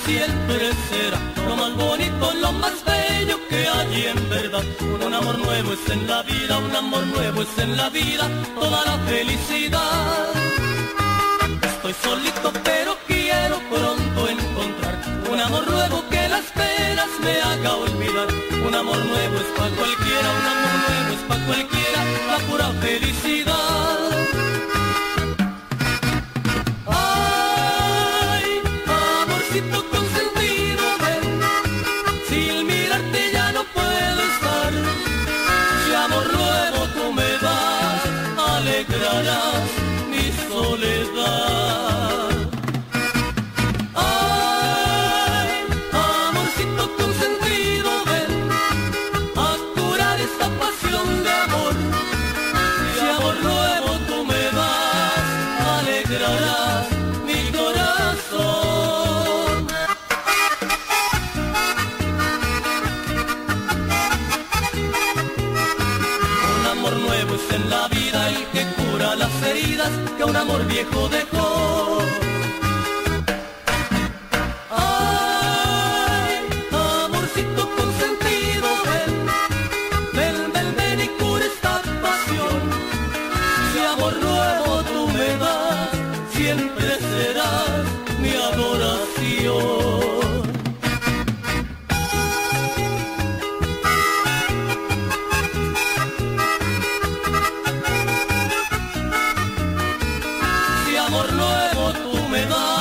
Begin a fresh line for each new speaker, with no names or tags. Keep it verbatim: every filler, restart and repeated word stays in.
siempre será lo más bonito, lo más bello que hay en verdad. Un amor nuevo es en la vida, un amor nuevo es en la vida, toda la felicidad. Estoy solito pero quiero pronto encontrar un amor nuevo que las penas me haga olvidar. Un amor nuevo es para cualquiera, un amor nuevo es para cualquiera, la pura felicidad. Ay, amorcito consentido, ven, sin mirarte ya no puedo estar. Si amor nuevo tú me das, alegrarás mi soledad. Ay, amorcito consentido, ven a curar esta pasión de amor. Si amor nuevo tú me das, alegrarás mi corazón. Un amor nuevo es en la vida el que cura las heridas que un amor viejo dejó. Ay, amorcito consentido, ven, ven, ven, ven y cura esta pasión. Si amor nuevo tú me das, siempre serás mi adoración. Si amor nuevo tú me das,